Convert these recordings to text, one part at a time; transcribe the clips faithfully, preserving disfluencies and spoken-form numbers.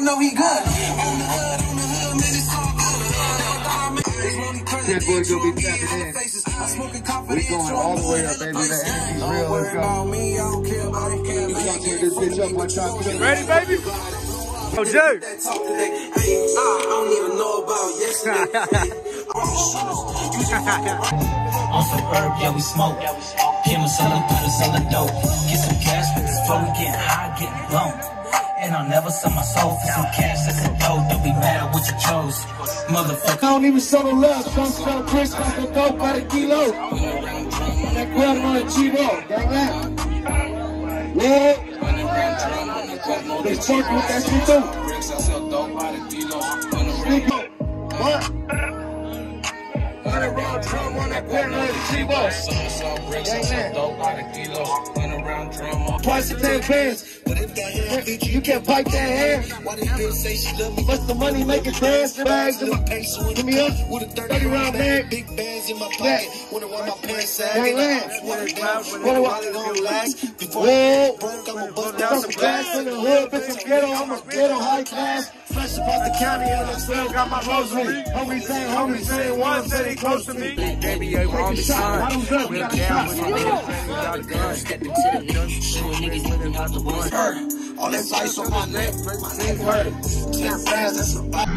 know he good. On the hood, on the hood, man, it's all good. That boy gonna be tapping in. We going all the way up, baby. The energy's real. Let's go. We gonna turn this bitch up one time. Ready, baby? Oh, Joe. I don't even know about yesterday. On some herb, yeah, we smoke. Him selling powder, selling dope. Get some cash with this flow, we getting high, getting blown. And I'll never sell my soul for some cash, that's a dope. Don't be mad at what you chose, motherfucker. I don't even sell the love, some sell bricks like a dope by the kilo. That crowd on a G-Roll, got that? Yeah. They spark with that shit too. What? Hundred round drum on that Pennwood G-Roll. Twice a ten bands. You can't pipe that hair. What's the money making dance? Bags in my pants. Give me up with a thirty round bag. Big bands in my pocket. Wonder why my pants sag. Wonder why they don't last. Before I broke, I'm a bust down some glass in the hood. Bitch, I'm ghetto. I'm a ghetto high class. Fresh about the county and I still got my rosary. Homie saying, homie saying, one said he close to me. Baby, I'm on the sun. We're down with the niggas without a gun. Step into the nuts, shooting niggas living out the woods. All this ice on my neck, my neck hurt. Ten fast, that's a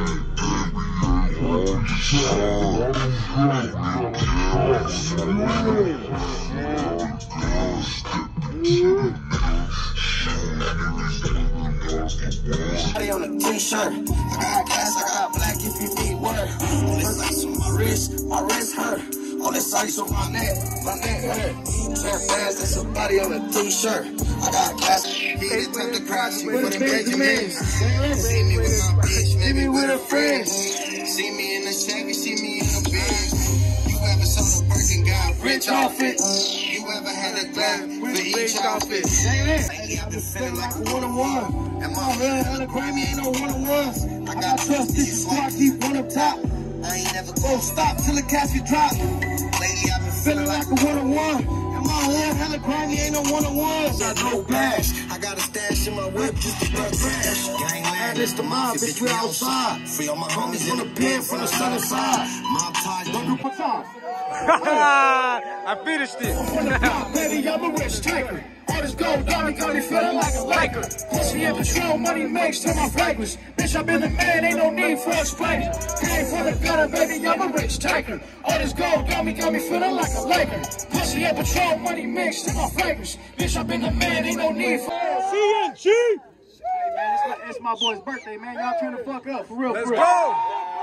body on a t-shirt. I got gas, I got black if you need word. All this ice on my wrist, my wrist hurt. All this ice on my neck, my neck hurt. Ten fast, that's a body on a t-shirt. I got gas, he the type to cry, she with the Benjamins. See me with my bitch, maybe with her friends. See me in the Chevy, see me in the Benz. You ever saw the Birkin got rich off it? You ever had a glass with each outfit? Lately I've been feeling like a one-on-one. And my hood on the Grammy ain't no one-on-ones. I got trust, this is why I keep one up top. I ain't never gonna stop till the casket drop. Lately I've been feeling like a one-on-one. And my hood on the Grammy ain't no one-on-ones. I go bash, I got a stash in my whip just to run trash. Gangland, it's the mob, bitch, we outside. Free all my homies in the pen from the southern side. Mob ties, don't do time. I finished it. From the top, baby, I'm a rich taker. All this gold diamond got me feeling like a Laker. Pussy and Patron, money makes to my fragrance. Bitch, I've been the man, ain't no need for explaining. Came from the gutter, baby, I'm a rich taker. All this gold got me, got me feeling like a Laker. Pussy and Patron, money mixed to my fragrance. Bitch, I've been the man, ain't no need for C N G. Hey, man, it's my boy's birthday, man. Y'all turn the fuck up, for real, Let's for real. go.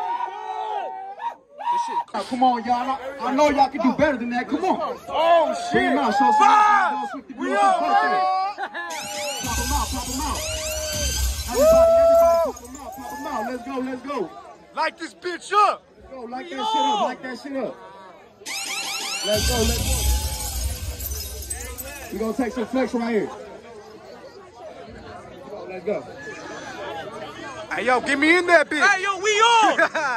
Now, come on, y'all. I know y'all can do better than that. Come on. Oh, shit. Bring him out. So Five. Swifty, We do all some ready. Pop him out, pop him out. Everybody, everybody, pop him out, pop him out. Let's go, let's go. Light this bitch up. Let's go, light that shit up, light that shit up. Let's go, let's go. We gonna take some flex right here. Let's go. Hey, yo, get me in that bitch. Hey, yo, we on.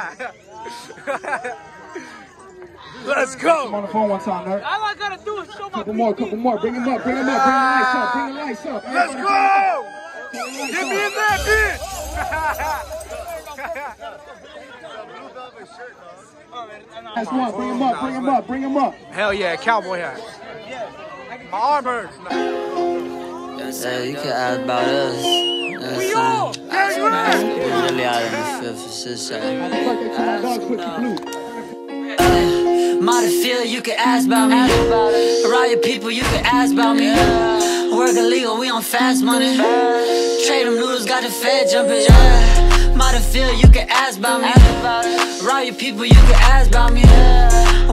Let's go. I'm on the phone one time, nerd. All I gotta do is show my Couple more, couple more. Bring him up, bring him up, bring the lights up, bring the lights up. Let's go. Get me in that bitch. That's one. Bring him up, bring him up, bring him up. Hell yeah, cowboy hat. My arm hurts. Yeah, you can ask about us. We all. Gang right. Really out in the fifth or sixth side. Field, you can ask about me. Riot people, you can ask about me. Work illegal, we on fast money. Trade them noodles, got the Fed jumping. Yeah. Field, you can ask about me. Riot people, you can ask about me.